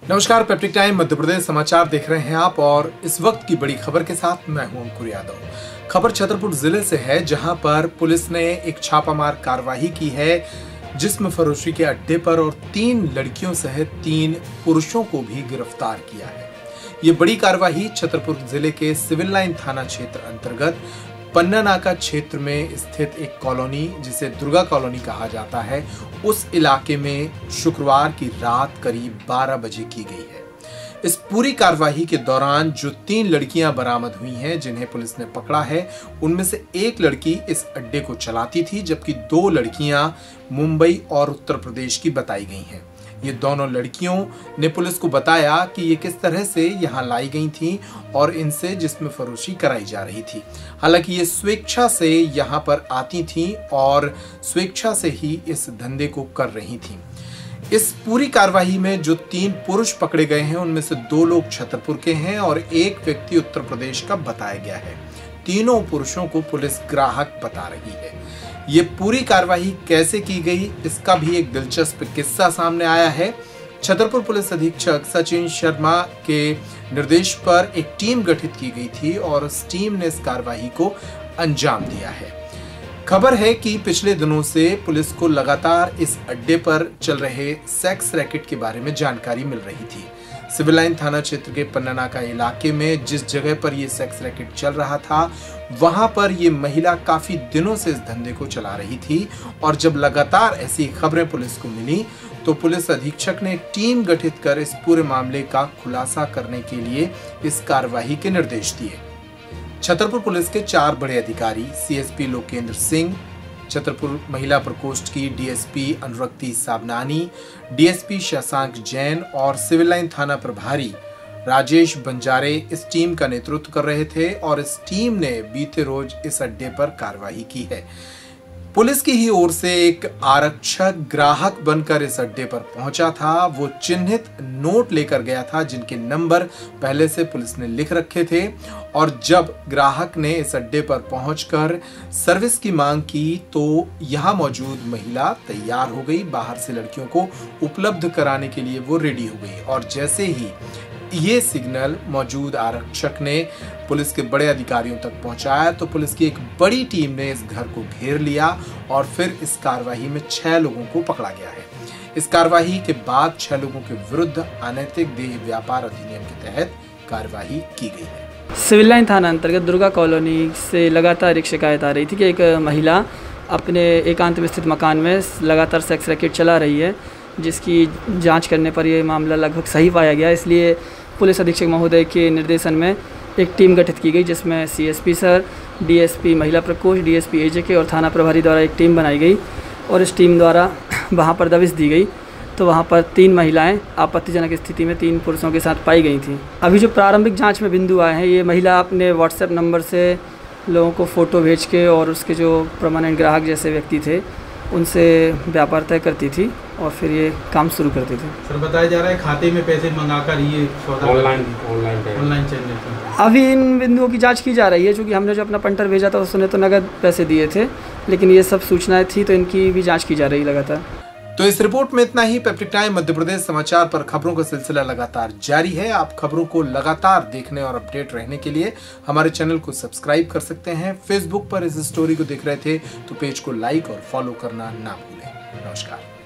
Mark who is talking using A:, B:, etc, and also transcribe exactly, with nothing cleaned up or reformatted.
A: नमस्कार, peptic time Madhya Pradesh समाचार देख रहे हैं आप और इस वक्त की बड़ी खबर के साथ मैं हूं अंकुर यादव। खबर छतरपुर जिले से है, जहां पर पुलिस ने एक छापामार कार्रवाई की है जिसमें फरोशी के अड्डे पर और तीन लड़कियों सहित तीन पुरुषों को भी गिरफ्तार किया है। ये बड़ी कार्रवाई छतरपुर जिले के सिविल लाइन थाना क्षेत्र अंतर्गत पन्ना नाका क्षेत्र में स्थित एक कॉलोनी, जिसे दुर्गा कॉलोनी कहा जाता है, उस इलाके में शुक्रवार की रात करीब बारह बजे की गई है। इस पूरी कार्रवाई के दौरान जो तीन लड़कियां बरामद हुई हैं, जिन्हें पुलिस ने पकड़ा है, उनमें से एक लड़की इस अड्डे को चलाती थी, जबकि दो लड़कियां मुंबई और उत्तर प्रदेश की बताई गई हैं। ये दोनों लड़कियों ने पुलिस को बताया कि ये किस तरह से यहाँ लाई गई थी और इनसे जिस्म फरोशी कराई जा रही थी। हालांकि ये स्वेच्छा से यहाँ पर आती थीं और स्वेच्छा से ही इस धंधे को कर रही थीं। इस पूरी कार्रवाई में जो तीन पुरुष पकड़े गए हैं, उनमें से दो लोग छतरपुर के हैं और एक व्यक्ति उत्तर प्रदेश का बताया गया है। तीनों पुरुषों को पुलिस ग्राहक बता रही है। ये पूरी कार्रवाई कैसे की गई, इसका भी एक दिलचस्प किस्सा सामने आया है। छतरपुर पुलिस अधीक्षक सचिन शर्मा के निर्देश पर एक टीम गठित की गई थी और उस टीम ने इस कार्रवाई को अंजाम दिया है। खबर है कि पिछले दिनों से पुलिस को लगातार इस अड्डे पर चल रहे सेक्स रैकेट के बारे में जानकारी मिल रही थी। सिविल लाइन थाना क्षेत्र के पन्ना नाका इलाके में जिस जगह पर यह सेक्स रैकेट चल रहा था, वहां पर यह महिला काफी दिनों से इस धंधे को चला रही थी और जब लगातार ऐसी खबरें पुलिस को मिली तो पुलिस अधीक्षक ने टीम गठित कर इस पूरे मामले का खुलासा करने के लिए इस कार्रवाई के निर्देश दिए। छतरपुर पुलिस के चार बड़े अधिकारी, सीएसपी लोकेंद्र सिंह, छतरपुर महिला प्रकोष्ठ की डीएसपी अनुरक्ति साबनानी, डीएसपी शशांक जैन और सिविल लाइन थाना प्रभारी राजेश बंजारे इस टीम का नेतृत्व कर रहे थे और इस टीम ने बीते रोज इस अड्डे पर कार्रवाई की है। पुलिस की ही ओर से एक आरक्षक ग्राहक बनकर इस अड्डे पर पहुंचा था। वो चिन्हित नोट लेकर गया था जिनके नंबर पहले से पुलिस ने लिख रखे थे और जब ग्राहक ने इस अड्डे पर पहुंचकर सर्विस की मांग की तो यहां मौजूद महिला तैयार हो गई। बाहर से लड़कियों को उपलब्ध कराने के लिए वो रेडी हो गई और जैसे ही ये सिग्नल मौजूद आरक्षक ने पुलिस के बड़े अधिकारियों तक पहुंचाया तो पुलिस की एक बड़ी टीम ने इस घर को घेर लिया और फिर इस कार्रवाई में छह लोगों को पकड़ा गया है। इस कार्रवाई के बाद छह लोगों के विरुद्ध अनैतिक देह व्यापार अधिनियम के तहत कार्रवाई की गई है।
B: सिविल लाइन थाना अंतर्गत दुर्गा कॉलोनी से लगातार एक शिकायत आ रही थी कि एक महिला अपने एकांत में स्थित मकान में लगातार सेक्स रैकेट चला रही है, जिसकी जांच करने पर यह मामला लगभग सही पाया गया। इसलिए पुलिस अधीक्षक महोदय के निर्देशन में एक टीम गठित की गई, जिसमें सीएसपी सर, डीएसपी महिला प्रकोष्ठ, डीएसपी एजेके और थाना प्रभारी द्वारा एक टीम बनाई गई और इस टीम द्वारा वहां पर दबिश दी गई तो वहां पर तीन महिलाएं आपत्तिजनक स्थिति में तीन पुरुषों के साथ पाई गई थीं। अभी जो प्रारंभिक जांच में बिंदु आए हैं, ये महिला अपने व्हाट्सएप नंबर से लोगों को फ़ोटो भेज के और उसके जो परमानेंट ग्राहक जैसे व्यक्ति थे उनसे व्यापार तय करती थी और फिर ये काम शुरू करती थी।
C: सर, बताया जा रहा है खाते में पैसे मंगाकर ये
D: ऑनलाइन ऑनलाइन
C: ऑनलाइन चल रहे थे।
B: अभी इन बिंदुओं की जांच की जा रही है, क्योंकि हमने जो अपना पंटर भेजा था उसने तो नगद पैसे दिए थे, लेकिन ये सब सूचनाएं थी तो इनकी भी जांच की जा रही लगातार।
A: तो इस रिपोर्ट में इतना ही। पेप्टिक टाइम मध्य प्रदेश समाचार पर खबरों का सिलसिला लगातार जारी है। आप खबरों को लगातार देखने और अपडेट रहने के लिए हमारे चैनल को सब्सक्राइब कर सकते हैं। फेसबुक पर इस स्टोरी को देख रहे थे तो पेज को लाइक और फॉलो करना ना भूलें। नमस्कार।